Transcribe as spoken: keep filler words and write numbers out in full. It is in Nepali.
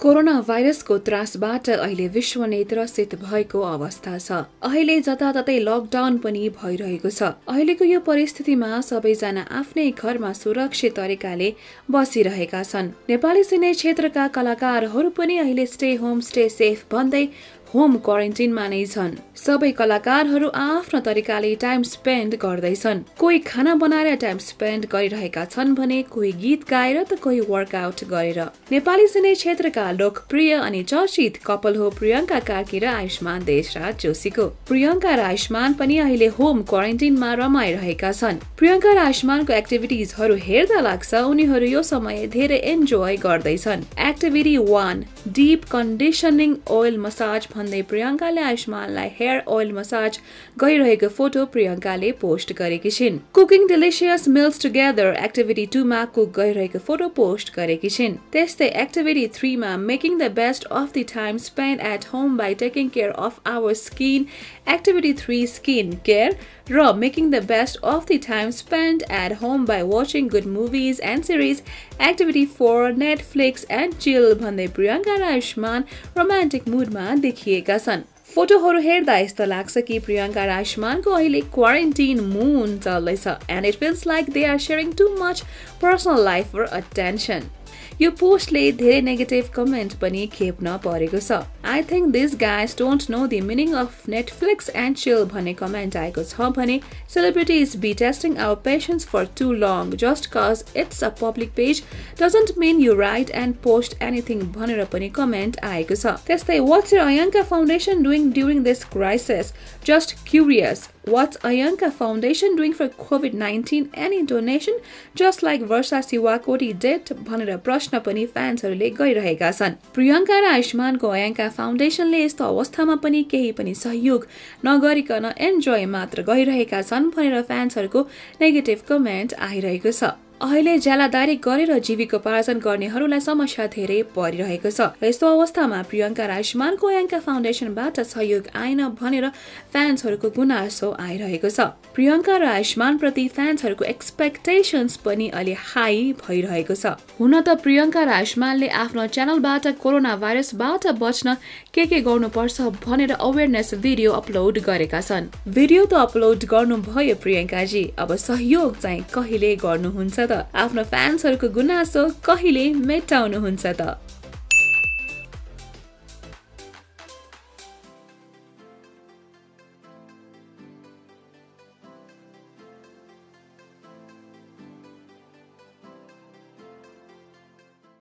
कोरोना भाइरसको त्रासबाट अहिले विश्व नै त्रसित भएको अवस्था छ। अहिले जताततै लकडाउन पनि भइरहेको छ। अहिलेको यो परिस्थितिमा सबैजना आफ्नै घरमा सुरक्षित तरिकाले बसिरहेका छन्। नेपाली सिने क्षेत्रका कलाकारहरू पनि अहिले स्टे होम स्टे सेफ भन्दै होम क्वारेन्टिनमा नै छन्। सबै कलाकारहरू आफ्नो तरिकाले टाइम स्पेन्ड गर्दैछन्। कोही खाना बनाएर टाइम स्पेन्ड गरिरहेका छन् भने कोही गीत गाएर त कोही वर्कआउट गरेर। नेपाली सिने क्षेत्रका लोकप्रिय अनि चर्चित कपल हो प्रियङ्का कार्की र आयुष्मान देशराज जोशीको। प्रियङ्का र आयुष्मान पनि अहिले होम क्वारेन्टिनमा रमाइरहेका छन्। प्रियङ्का र आयुष्मानको एक्टिभिटिजहरू हेर्दा लाग्छ उनीहरू यो समय धेरै एन्जोय गर्दैछन्। Activity one, deep conditioning oil massage भन्दै प्रियङ्काले आयुष्मानलाई हेयर ओइल मसाज गरिरहेको फोटो प्रियङ्काले पोस्ट गरेकी छिन्। Cooking delicious meals together activity two मा कुक गरिरहेको फोटो पोस्ट गरेकी छिन्। त्यस्तै एक्टिभिटी थ्री मा making the best of the time spend at home by taking care of our skin activity three skin care र making the best of the time spend at home by watching good movies and series activity four Netflix and chill भन्दै प्रियङ्का र आयुष्मान रोमान्टिक मुडमा देखिएका छन्। फोटोहरू हेर्दा यस्तो लाग्छ कि प्रियङ्का र आयुष्मानको अहिले क्वारेन्टिन मुन चल्दैछ and it feels like they are sharing too much personal life for attention. यो पोस्टले धेरै नेगेटिभ कमेन्ट पनि खेप्न परेको छ। I think this guys don't know the meaning of Netflix and chill भन्ने कमेन्ट आएको छ भने celebrities be testing our patience for too long just cause it's a public page doesn't mean you write and post anything भनेर पनि कमेन्ट आएको छ। त्यस्तै what's your Ayanka Foundation doing during this crisis? Just curious, what's Ayanka Foundation doing for COVID nineteen? Any donation? Just like Versa Siwakoti did? भनेर प्रश्न पनि फ्यान्सहरूले गरिरहेका छन्। प्रियङ्का र आयुष्मानको अयङ्का फाउन्डेसनले यस्तो अवस्थामा पनि केही पनि सहयोग नगरिकन एन्जोय मात्र गरिरहेका छन् भनेर फ्यान्सहरूको नेगेटिभ कमेन्ट आइरहेको छ। अहिले ज्यालादारी गरेर जीविकोपार्जन गर्नेहरूलाई समस्या धेरै परिरहेको छ। यस्तो अवस्थामा प्रियङ्का र आयुष्मानको अयङ्का फाउन्डेसनबाट सहयोग आएन भनेर फ्यान्सहरूको गुनासो आइरहेको छ। प्रियङ्का र आयुष्मान प्रति फ्यान्सहरूको एक्सपेक्टेशन्स पनि अलि हाई भइरहेको छ। हुन त प्रियङ्का र आयुष्मानले आफ्नो च्यानलबाट कोरोना भाइरसबाट बच्न के के गर्नुपर्छ भनेर अवेरनेस भिडियो अपलोड गरेका छन्। भिडियो त अपलोड गर्नुभयो प्रियङ्काजी, अब सहयोग चाहिँ कहिले गर्नुहुन्छ त? आफ्नो फ्यान्सहरूको गुनासो कहिले मेटाउनुहुन्छ त?